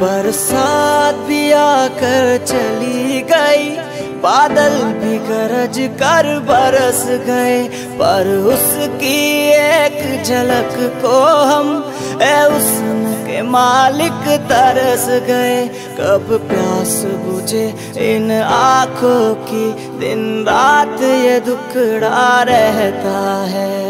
बरसात भी आकर चली गई, बादल भी गरज कर बरस गए, पर उसकी एक झलक को हम हुस्न के मालिक तरस गए। कब प्यास बुझे इन आँखों की, दिन रात ये दुखड़ा रहता है।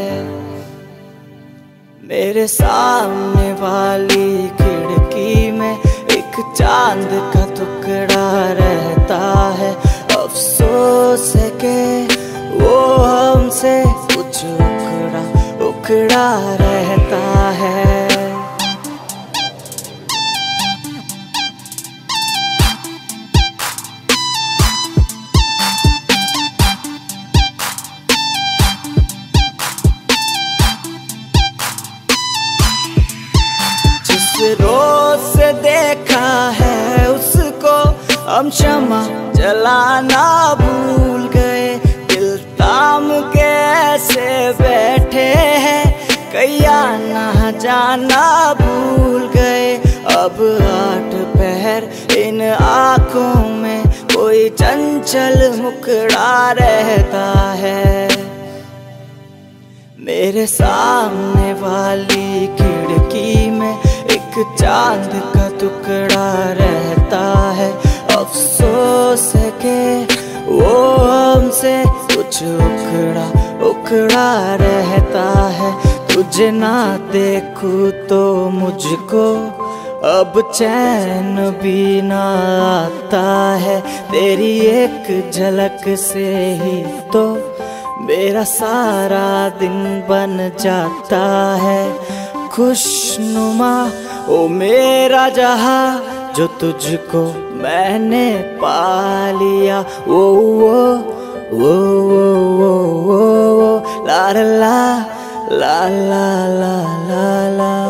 मेरे सामने वाली खिड़की में एक चांद का टुकड़ा रहता है, अफसोस है कि वो हमसे कुछ उखड़ा उखड़ा रहता है। रोज से देखा है उसको हम क्षमा जलाना भूल गए, दिल ताम के ऐसे बैठे हैं कैया ना जाना भूल गए। अब 8 पहर इन आँखों में कोई चंचल मुखड़ा रहता है। मेरे सामने वाली खिड़की में एक चांद का टुकड़ा रहता है, अफसोस है कि वो हमसे कुछ उखड़ा उखड़ा रहता है। तुझे ना देखूं तो मुझको अब चैन भी ना आता है, तेरी एक झलक से ही तो मेरा सारा दिन बन जाता है। खुशनुमा ओ मेरा जहां जो तुझको मैंने पा लिया, वो ला ला ला ला ला ला ला।